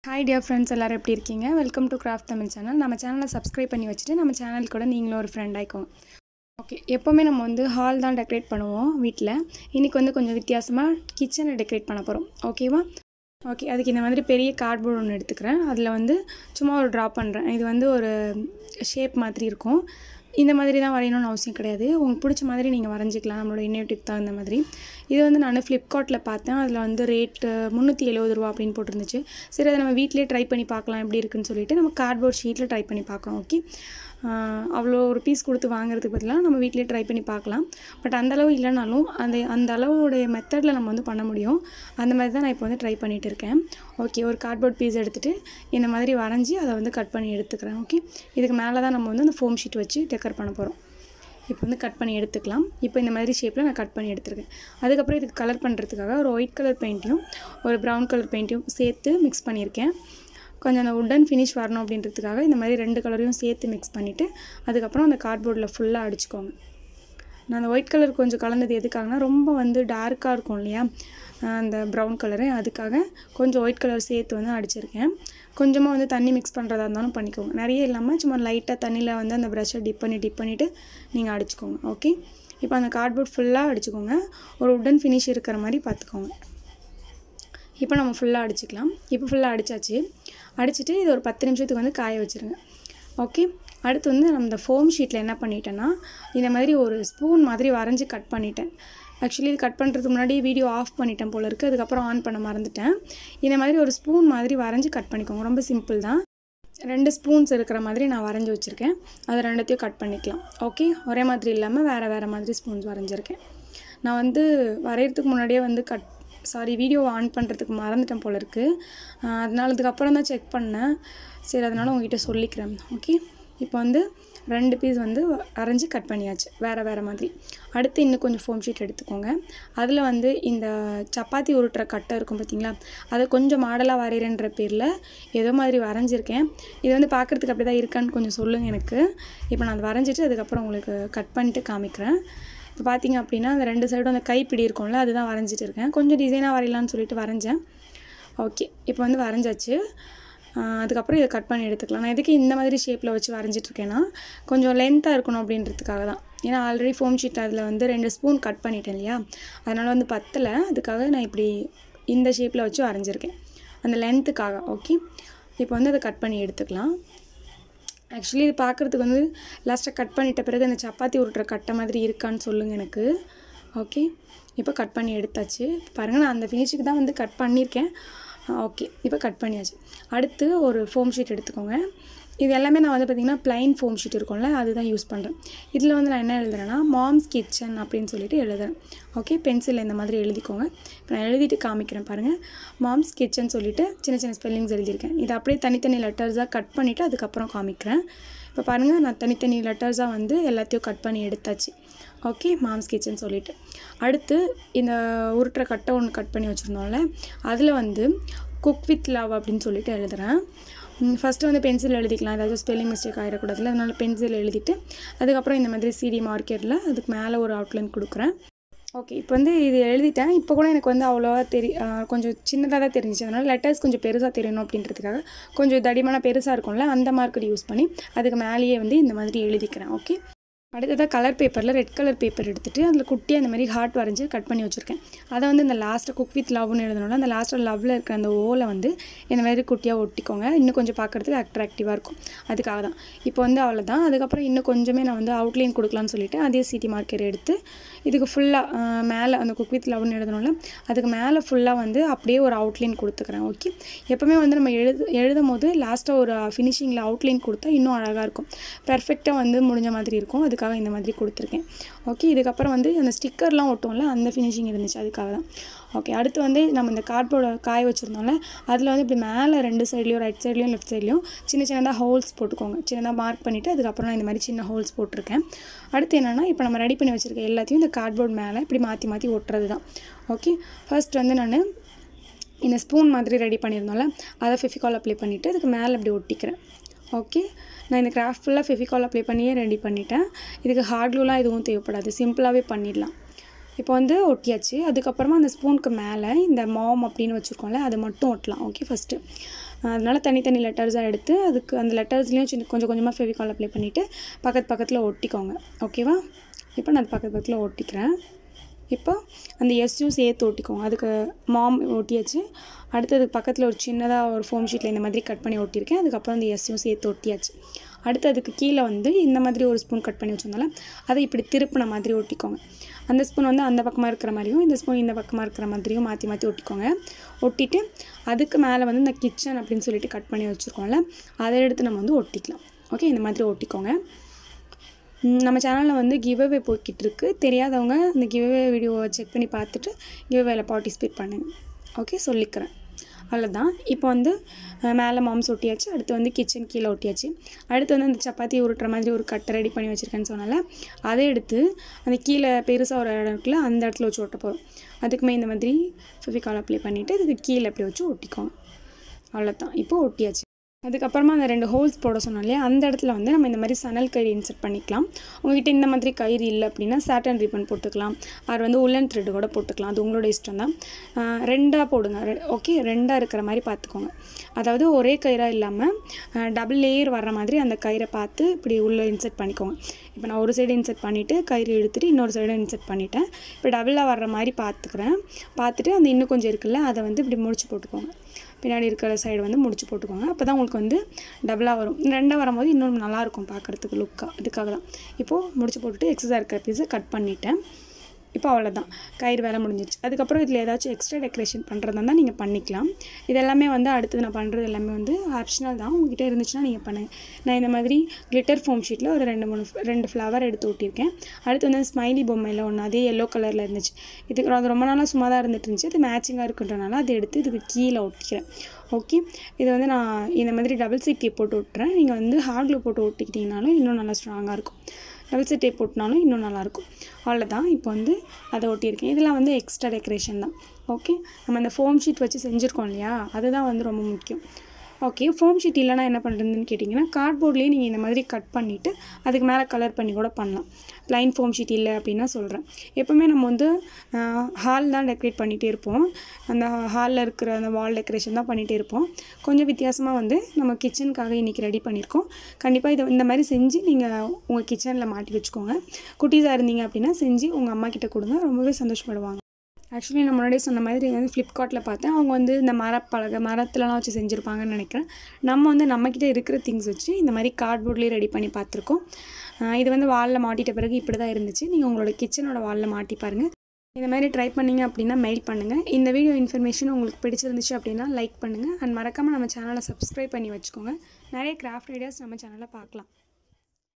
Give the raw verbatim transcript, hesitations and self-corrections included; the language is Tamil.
Hi dear friends, எல்லாரும் எப்படி இருக்கீங்க? Welcome to craft Tamil channel. நம்ம சேனலை சப்ஸ்கிரைப் பண்ணி வச்சுட்டு நம்ம சேனல் கூட நீங்களும் ஒரு ஃப்ரெண்ட் ஆயிக்கோங்க. ஓகே, எப்போவுமே நம்ம வந்து ஹால் தான் டெக்கரேட் பண்ணுவோம் வீட்டில். இன்றைக்கி வந்து கொஞ்சம் வித்தியாசமாக கிச்சனை டெக்கரேட் பண்ண போகிறோம். ஓகேவா? ஓகே, அதுக்கு இந்த மாதிரி பெரிய கார்ட்போர்டு ஒன்று எடுத்துக்கிறேன். அதில் வந்து சும்மா ஒரு ட்ரா பண்ணுறேன். இது வந்து ஒரு ஷேப் மாதிரி இருக்கும். இந்த மாதிரி தான் வரையணும்னு அவசியம் கிடையாது. உங்களுக்கு பிடிச்ச மாதிரி நீங்கள் வரைஞ்சிக்கலாம், நம்மளோட இன்னேட்டிவ் தகுந்த மாதிரி. இது வந்து நான் ஃப்ளிப்கார்ட்டில் பார்த்தேன். அதில் வந்து ரேட்டு முந்நூற்றி எழுபது ரூபா அப்படின்னு போட்டிருந்துச்சு. சரி, அதை நம்ம வீட்டிலே ட்ரை பண்ணி பார்க்கலாம் எப்படி இருக்குன்னு சொல்லிட்டு நம்ம கார்ட்போர்ட் ஷீட்டில் ட்ரை பண்ணி பார்க்குறோம். ஓகே, அவ்வளோ ஒரு பீஸ் கொடுத்து வாங்குறதுக்கு பதிலாக நம்ம வீட்டிலே ட்ரை பண்ணி பார்க்கலாம். பட் அந்தளவு இல்லைனாலும் அந்த அந்த அளவுடைய மெத்தடில் நம்ம வந்து பண்ண முடியும். அந்த மாதிரி தான் நான் இப்போ வந்து ட்ரை பண்ணிகிட்டு இருக்கேன். ஓகே, ஒரு கார்ட்போர்ட் பீஸ் எடுத்துகிட்டு இந்த மாதிரி வரைஞ்சி அதை வந்து கட் பண்ணி எடுத்துக்கிறேன். ஓகே, இதுக்கு மேலே தான் நம்ம வந்து அந்த ஃபோம் ஷீட் வச்சு டெக்கர் பண்ண போகிறோம். இப்போ வந்து கட் பண்ணி எடுத்துக்கலாம். இப்போ இந்த மாதிரி ஷேப்பில் நான் கட் பண்ணி எடுத்துருக்கேன். அதுக்கப்புறம் இதுக்கு கலர் பண்ணுறதுக்காக ஒரு ஒயிட் கலர் பெயிண்ட்டையும் ஒரு ப்ரௌன் கலர் பெயிண்ட்டையும் சேர்த்து மிக்ஸ் பண்ணியிருக்கேன். கொஞ்சம் அந்த உட்டன் ஃபினிஷ் வரணும் அப்படின்றதுக்காக இந்த மாதிரி ரெண்டு கலரையும் சேர்த்து மிக்ஸ் பண்ணிவிட்டு அதுக்கப்புறம் அந்த கார்ட்போர்டில் ஃபுல்லாக அடிச்சுக்கோங்க. நான் அந்த ஒயிட் கலர் கொஞ்சம் கலந்தது எதுக்காகனா ரொம்ப வந்து டார்க்காக இருக்கும் இல்லையா அந்த ப்ரௌன் கலரு, அதுக்காக கொஞ்சம் ஒயிட் கலர் சேர்த்து வந்து அடிச்சிருக்கேன். கொஞ்சமாக வந்து தண்ணி மிக்ஸ் பண்ணுறதா இருந்தாலும் பண்ணிக்கோங்க. நிறைய இல்லாமல் சும்மா லைட்டாக தண்ணியில் வந்து அந்த ப்ரஷ்ஷை டிப் பண்ணி டிப் பண்ணிவிட்டு நீங்கள் அடிச்சுக்கோங்க. ஓகே, இப்போ அந்த கார்ட்போர்ட் ஃபுல்லாக அடிச்சுக்கோங்க. ஒரு உட்டன் ஃபினிஷ் இருக்கிற மாதிரி பார்த்துக்கோங்க. இப்போ நம்ம ஃபுல்லாக அடிச்சுக்கலாம். இப்போ ஃபுல்லாக அடித்தாச்சு. அடிச்சுட்டு இது ஒரு பத்து நிமிஷத்துக்கு வந்து காய வச்சுருங்க. ஓகே, அடுத்து வந்து நம்ம இந்த ஃபோம் ஷீட்டில் என்ன பண்ணிட்டேன்னா இந்த மாதிரி ஒரு ஸ்பூன் மாதிரி வரைஞ்சி கட் பண்ணிட்டேன். ஆக்சுவலி இது கட் பண்ணுறதுக்கு முன்னாடி வீடியோ ஆஃப் பண்ணிட்டேன் போல இருக்குது. அதுக்கப்புறம் ஆன் பண்ண மறந்துட்டேன். இந்த மாதிரி ஒரு ஸ்பூன் மாதிரி வரைஞ்சி கட் பண்ணிக்கோங்க. ரொம்ப சிம்பிள் தான். ரெண்டு ஸ்பூன்ஸ் இருக்கிற மாதிரி நான் வரைஞ்சி வச்சுருக்கேன். அதை ரெண்டுத்தையும் கட் பண்ணிக்கலாம். ஓகே, ஒரே மாதிரி இல்லாமல் வேறு வேறு மாதிரி ஸ்பூன்ஸ் வரைஞ்சிருக்கேன். நான் வந்து வரைகிறதுக்கு முன்னாடியே வந்து கட் சாரி வீடியோவை ஆன் பண்ணுறதுக்கு மறந்துட்டேன் போல இருக்குது. அதனால அதுக்கப்புறம் தான் செக் பண்ணேன். சரி, அதனால் உங்ககிட்ட சொல்லிக்கிறேன். ஓகே, இப்போ வந்து ரெண்டு பீஸ் வந்து அரைஞ்சி கட் பண்ணியாச்சு வேறு வேறு மாதிரி. அடுத்து இன்னும் கொஞ்சம் ஃபோம் ஷீட் எடுத்துக்கோங்க. அதில் வந்து இந்த சப்பாத்தி உருட்டுற கட்டை இருக்கும் பார்த்திங்களா, அதை கொஞ்சம் மாடலாக வரைகிறேன்ற பேரில் ஏதோ மாதிரி வரைஞ்சிருக்கேன். இது வந்து பார்க்குறதுக்கு அப்படி தான் இருக்கான்னு கொஞ்சம் சொல்லுங்கள் எனக்கு. இப்போ நான் அதை வரைஞ்சிட்டு அதுக்கப்புறம் உங்களுக்கு கட் பண்ணிட்டு காமிக்கிறேன். இப்போ பார்த்திங்க அப்படின்னா அந்த ரெண்டு சைடும் அந்த கைப்பிடி இருக்கும்ல அதுதான் வரைஞ்சிட்டு இருக்கேன். கொஞ்சம் டிசைனாக வரையலான்னு சொல்லிட்டு வரைஞ்சேன். ஓகே, இப்போ வந்து வரைஞ்சாச்சு. அதுக்கப்புறம் இதை கட் பண்ணி எடுத்துக்கலாம். நான் எதுக்கு இந்த மாதிரி ஷேப்பில் வச்சு வரைஞ்சிட்ருக்கேன்னா கொஞ்சம் லென்த்தாக இருக்கணும் அப்படின்றதுக்காக தான். ஏன்னா ஆல்ரெடி ஃபோம் ஷீட் அதில் வந்து ரெண்டு ஸ்பூன் கட் பண்ணிட்டேன் இல்லையா, அதனால் வந்து பத்தலை. அதுக்காக நான் இப்படி இந்த ஷேப்பில் வச்சு வரைஞ்சிருக்கேன் அந்த லென்த்துக்காக. ஓகே, இப்போ வந்து அதை கட் பண்ணி எடுத்துக்கலாம். ஆக்சுவலி இது பார்க்குறதுக்கு வந்து லாஸ்ட்டாக கட் பண்ணிட்ட பிறகு அந்த சப்பாத்தி உருட்டுற கட்டை மாதிரி இருக்கான்னு சொல்லுங்கள் எனக்கு. ஓகே, இப்போ கட் பண்ணி எடுத்தாச்சு. பாருங்கள், நான் அந்த ஃபினிஷுக்கு தான் வந்து கட் பண்ணியிருக்கேன். ஓகே, இப்போ கட் பண்ணியாச்சு. அடுத்து ஒரு ஃபோம் ஷீட் எடுத்துக்கோங்க. இது எல்லாமே நான் வந்து பார்த்திங்கன்னா ப்ளைன் ஃபோம் ஷீட் இருக்கும்ல அதுதான் யூஸ் பண்ணுறேன். இதில் வந்து நான் என்ன எழுதுறேன்னா மாம்ஸ் கிச்சன் அப்படின்னு சொல்லிட்டு எழுதுறேன். ஓகே, பென்சிலில் இந்த மாதிரி எழுதிக்கோங்க. இப்போ நான் எழுதிட்டு காமிக்கிறேன் பாருங்கள். மாம்ஸ் கிச்சன் சொல்லிவிட்டு சின்ன சின்ன ஸ்பெல்லிங்ஸ் எழுதியிருக்கேன். இதை அப்படியே தனித்தனி லெட்டர்ஸாக கட் பண்ணிவிட்டு அதுக்கப்புறம் காமிக்கிறேன். இப்போ பாருங்கள், நான் தனித்தனி லெட்டர்ஸாக வந்து எல்லாத்தையும் கட் பண்ணி எடுத்தாச்சு. ஓகே, மாம்ஸ் கிச்சன் சொல்லிவிட்டு அடுத்து இந்த உருட்டுற கட்டை ஒன்று கட் பண்ணி வச்சுருந்தோம்ல அதில் வந்து குக் வித் லவ் அப்படின்னு சொல்லிட்டு எழுதுகிறேன். ஃபஸ்ட்டு வந்து பென்சில் எழுதிக்கலாம், ஏதாவது ஸ்பெல்லிங் மிஸ்டேக் ஆகிடக்கூடாதுல, அதனால் பென்சில் எழுதிட்டு அதுக்கப்புறம் இந்த மாதிரி சிடி மார்க்கெட்டில் அதுக்கு மேலே ஒரு அவுட்லைன் கொடுக்குறேன். ஓகே, இப்போ வந்து இது எழுதிட்டேன். இப்போ கூட எனக்கு வந்து அவ்வளோவா தெரி கொஞ்சம் சின்னதாக தான் தெரிஞ்சிச்சு. அதனால் லெட்டர்ஸ் கொஞ்சம் பெருசாக தெரியணும் அப்படின்றதுக்காக கொஞ்சம் தடிமான பெருசாக இருக்கும்ல அந்த மார்க்கெட் யூஸ் பண்ணி அதுக்கு மேலேயே வந்து இந்த மாதிரி எழுதிக்கிறேன். ஓகே, அடுத்ததாக கலர் பேப்பரில் ரெட் கலர் பேப்பர் எடுத்துகிட்டு அதில் குட்டியாக அந்த மாதிரி ஹார்ட் வரைஞ்சி கட் பண்ணி வச்சுருக்கேன். அதை வந்து இந்த லாஸ்ட்டை குக் வித் லவ்னு எழுதணும்ல அந்த லாஸ்ட்டில் லவ்வில் இருக்கிற அந்த ஓலை வந்து இந்த மாதிரி குட்டியாக ஒட்டிக்கோங்க. இன்னும் கொஞ்சம் பார்க்குறதுக்கு அட்ராக்டிவாக இருக்கும், அதுக்காக தான். இப்போ வந்து அவ்வளோதான். அதுக்கப்புறம் இன்னும் கொஞ்சமே நான் வந்து அவுட்லைன் கொடுக்கலான்னு சொல்லிவிட்டு அதே சிடி மார்க்கர் எடுத்து இதுக்கு ஃபுல்லாக மேலே அந்த குக் வித் லவ்னு எழுதணும்ல அதுக்கு மேலே ஃபுல்லாக வந்து அப்படியே ஒரு அவுட்லைன் கொடுத்துக்கிறேன். ஓகே, எப்போவுமே வந்து நம்ம எழுது எழுதும் போது லாஸ்ட்டாக ஒரு ஃபினிஷிங்கில் அவுட்லைன் கொடுத்தா இன்னும் அழகாக இருக்கும், பெர்ஃபெக்டாக வந்து முடிஞ்ச மாதிரி இருக்கும். அதுக்காக இந்த மாதிரி கொடுத்துருக்கேன். ஓகே, இதுக்கப்புறம் வந்து அந்த ஸ்டிக்கர்லாம் ஒட்டும்ல அந்த ஃபினிஷிங் இருந்துச்சு, அதுக்காக தான். ஓகே, அடுத்து வந்து நம்ம இந்த கார்ட்போர்டை காய வச்சுருந்தோம்ல அதில் வந்து இப்படி மேலே ரெண்டு சைட்லேயும் ரைட் சைட்லேயும் லெஃப்ட் சைட்லேயும் சின்ன சின்னதாக ஹோல்ஸ் போட்டுக்கோங்க. சின்னதாக மார்க் பண்ணிவிட்டு அதுக்கப்புறம் நான் இந்த மாதிரி சின்ன ஹோல்ஸ் போட்டிருக்கேன். அடுத்து என்னென்னா இப்போ நம்ம ரெடி பண்ணி வச்சுருக்க எல்லாத்தையும் இந்த கார்ட்போர்ட் மேலே இப்படி மாற்றி மாற்றி ஒட்டுறது தான். ஓகே, ஃபர்ஸ்ட் வந்து நான் இந்த ஸ்பூன் மாதிரி ரெடி பண்ணியிருந்தோம்ல அதை ஃபெவிகால் அப்ளை பண்ணிவிட்டு அதுக்கு மேலே இப்படி ஒட்டிக்கிறேன். ஓகே, நான் இந்த கிராஃப்ட் ஃபுல்லாக ஃபெவிகால் அப்ளை பண்ணியே ரெடி பண்ணிட்டேன். இதுக்கு ஹார்ட் க்ளூலாம் எதுவும் தேவைப்படாது, சிம்பிளாகவே பண்ணிடலாம். இப்போ வந்து ஒட்டியாச்சு. அதுக்கப்புறமா அந்த ஸ்பூனுக்கு மேலே இந்த மாம் அப்படின்னு வச்சுருக்கோம்ல அதை மட்டும் ஒட்டலாம். ஓகே, ஃபஸ்ட்டு அதனால் தனித்தனி லெட்டர்ஸாக எடுத்து அதுக்கு அந்த லெட்டர்ஸ்லேயும் சின்ன கொஞ்சம் கொஞ்சமாக ஃபெவிகால் அப்ளை பண்ணிவிட்டு பக்கத்து பக்கத்தில் ஒட்டிக்கோங்க. ஓகேவா? இப்போ நான் பக்கத்து பக்கத்தில் ஒட்டிக்கிறேன். இப்போ அந்த எஸ்யூ சேர்த்து ஒட்டிக்கோங்க. அதுக்கு மாம் ஒட்டியாச்சு. அடுத்தது பக்கத்தில் ஒரு சின்னதாக ஒரு ஃபோம் ஷீட்டில் இந்த மாதிரி கட் பண்ணி ஒட்டியிருக்கேன். அதுக்கப்புறம் அந்த எஸ்யூ சேர்த்து ஒட்டியாச்சு. அடுத்து அதுக்கு கீழே வந்து இந்த மாதிரி ஒரு ஸ்பூன் கட் பண்ணி வச்சிருந்தாலும் அதை இப்படி திருப்பின மாதிரி ஒட்டிக்கோங்க. அந்த ஸ்பூன் வந்து அந்த பக்கமாக இருக்கிற மாதிரியும் இந்த ஸ்பூன் இந்த பக்கமாக இருக்கிற மாதிரியும் மாற்றி மாற்றி ஒட்டிக்கோங்க. ஒட்டிட்டு அதுக்கு மேலே வந்து இந்த கிச்சன் அப்படின்னு சொல்லிட்டு கட் பண்ணி வச்சுருக்கோம்ல அதை எடுத்து நம்ம வந்து ஒட்டிக்கலாம். ஓகே, இந்த மாதிரி ஒட்டிக்கோங்க. நம்ம சேனலில் வந்து கிவ்அவே போய்கிட்டு இருக்கு. தெரியாதவங்க இந்த கிவ்அவே வீடியோவை செக் பண்ணி பார்த்துட்டு கிவ்அவேல பார்ட்டிசிபேட் பண்ணுங்கள். ஓகே, சொல்லிக்கிறேன். அவ்வளோதான். இப்போ வந்து மேலே மாம்ஸ் ஒட்டியாச்சு. அடுத்து வந்து கிச்சன் கீழே ஒட்டியாச்சு. அடுத்து வந்து அந்த சப்பாத்தி உருட்டுற மாதிரி ஒரு கட்டை ரெடி பண்ணி வச்சுருக்கேன்னு சொன்னால அதை எடுத்து அந்த கீழே பெருசாக ஒரு இடம் இருக்குல்ல அந்த இடத்துல வச்சு ஒட்ட போகிறோம். அதுக்குமே இந்த மாதிரி ஃபெவிகால் அப்ளை பண்ணிவிட்டு அதுக்கு கீழே அப்படி வச்சு ஒட்டிக்கோங்க. அவ்வளோதான். இப்போ ஒட்டியாச்சு. அதுக்கப்புறமா அந்த ரெண்டு ஹோல்ஸ் போட சொன்னோம் இல்லையா அந்த இடத்துல வந்து நம்ம இந்த மாதிரி சணல் கயிறு இன்சர்ட் பண்ணிக்கலாம். உங்கள்கிட்ட இந்த மாதிரி கயிறு இல்லை அப்படின்னா சாட்டன் ரிப்பன் போட்டுக்கலாம். அது வந்து உல்லன் த்ரெட்டு கூட போட்டுக்கலாம். அது உங்களோட இஷ்டம் தான். ரெண்டாக போடுங்க. ஓகே, ரெண்டாக இருக்கிற மாதிரி பார்த்துக்கோங்க. அதாவது ஒரே கயிறாக இல்லாமல் டபுள் லேயர் வர்ற மாதிரி அந்த கயிறை பார்த்து இப்படி உள்ளே இன்சர்ட் பண்ணிக்கோங்க. இப்போ நான் ஒரு சைடு இன்சர்ட் பண்ணிவிட்டு கயிறு இழுத்துட்டு இன்னொரு சைடு இன்சர்ட் பண்ணிவிட்டேன். இப்போ டபுளாக வர்ற மாதிரி பார்த்துக்கிறேன். பார்த்துட்டு அந்த இன்னும் கொஞ்சம் இருக்குல்ல அதை வந்து இப்படி முடிச்சு போட்டுக்கோங்க. பின்னாடி இருக்கிற சைடு வந்து முடிச்சு போட்டுக்கோங்க. அப்போ தான் உங்களுக்கு வந்து டபுளாக வரும். ரெண்டாக வரும்போது இன்னும் நல்லாயிருக்கும் பார்க்குறதுக்கு லுக்காக. இதுக்காக தான் இப்போது முடிச்சு போட்டுட்டு எக்ஸஸாக இருக்கிற பீஸை கட் பண்ணிவிட்டேன். இப்போ அவ்வளோதான், கயிறு வேலை முடிஞ்சிச்சு. அதுக்கப்புறம் இதில் ஏதாச்சும் எக்ஸ்ட்ரா டெக்கரேஷன் பண்ணுறதா இருந்தால் நீங்கள் பண்ணிக்கலாம். இது எல்லாமே வந்து அடுத்தது நான் பண்ணுறது எல்லாமே வந்து ஆப்ஷனல் தான். உங்கள்கிட்ட இருந்துச்சுன்னா நீங்கள் பண்ணுங்கள். நான் இந்த மாதிரி கிளிட்டர் ஃபோம் ஷீட்டில் ஒரு ரெண்டு மூணு ரெண்டு ஃப்ளவர் எடுத்து ஒட்டியிருக்கேன். அடுத்து வந்து ஸ்மைலி பொம்மையில் ஒன்று அதே எல்லோ கலரில் இருந்துச்சு. இதுக்கு அது ரொம்ப நாளாக சும்மா தான் இருந்துட்டு இருந்துச்சு. அது மேட்சிங்காக இருக்குன்றனால அதை எடுத்து இதுக்கு கீழே ஒட்டிக்கிறேன். ஓகே, இது வந்து நான் இந்த மாதிரி டபுள் சைட் டேப் போட்டு ஒட்டுறேன். நீங்கள் வந்து ஹார்ட் க்ளூ போட்டு ஒட்டிக்கிட்டிங்கனாலும் இன்னும் நல்லா ஸ்ட்ராங்காக இருக்கும். டபுள் சைட் டேப் போட்டினாலும் இன்னும் நல்லாயிருக்கும். அவ்வளோதான். இப்போ வந்து அதை ஒட்டியிருக்கேன். இதெல்லாம் வந்து எக்ஸ்ட்ரா டெக்கரேஷன் தான். ஓகே, நம்ம அந்த ஃபோம் ஷீட் வச்சு செஞ்சுருக்கோம் இல்லையா அதுதான் வந்து ரொம்ப முக்கியம். ஓகே, ஃபோம் ஷீட் இல்லைனா என்ன பண்ணுறதுன்னு கேட்டிங்கன்னா கார்ட்போர்ட்லேயே நீங்கள் இந்த மாதிரி கட் பண்ணிவிட்டு அதுக்கு மேலே கலர் பண்ணி கூட பண்ணலாம். ப்ளைன் ஃபோம் ஷீட் இல்லை அப்படின்னா சொல்கிறேன். எப்போவுமே நம்ம வந்து ஹால் தான் டெக்கரேட் பண்ணிகிட்டே இருப்போம். அந்த ஹாலில் இருக்கிற அந்த வால் டெக்கரேஷன் தான் பண்ணிகிட்டே இருப்போம். கொஞ்சம் வித்தியாசமாக வந்து நம்ம கிச்சனுக்காக இன்றைக்கி ரெடி பண்ணியிருக்கோம். கண்டிப்பாக இதை இந்த மாதிரி செஞ்சு நீங்கள் உங்கள் கிச்சனில் மாட்டி வச்சுக்கோங்க. குட்டீஸாக இருந்தீங்க அப்படின்னா செஞ்சு உங்கள் அம்மா கிட்ட கொடுங்க, ரொம்பவே சந்தோஷப்படுவாங்க. ஆக்சுவலி நான் முன்னாடியே சொன்ன மாதிரி வந்து ஃப்ளிப்கார்ட்டில் பார்த்தேன். அவங்க வந்து இந்த மரப்பலகை மரத்துலலாம் வச்சு செஞ்சுருப்பாங்கன்னு நினைக்கிறேன். நம்ம வந்து நம்மக்கிட்ட இருக்கிற திங்ஸ் வச்சு இந்த மாதிரி கார்ட்போர்ட்லேயே ரெடி பண்ணி பார்த்துருக்கோம். இது வந்து வாலில் மாட்டிட்ட பிறகு இப்படி தான் இருந்துச்சு. நீங்கள் உங்களோட கிச்சனோட வாலில் மாட்டி பாருங்கள். இந்த மாதிரி ட்ரை பண்ணிங்க அப்படின்னா மெயில் பண்ணுங்கள். இந்த வீடியோ இன்ஃபர்மேஷன் உங்களுக்கு பிடிச்சிருந்துச்சு அப்படின்னா லைக் பண்ணுங்கள். அண்ட் மறக்காமல் நம்ம சேனலை சப்ஸ்கிரைப் பண்ணி வச்சுக்கோங்க. நிறைய கிராஃப்ட் ஐடியாஸ் நம்ம சேனலில் பார்க்கலாம்.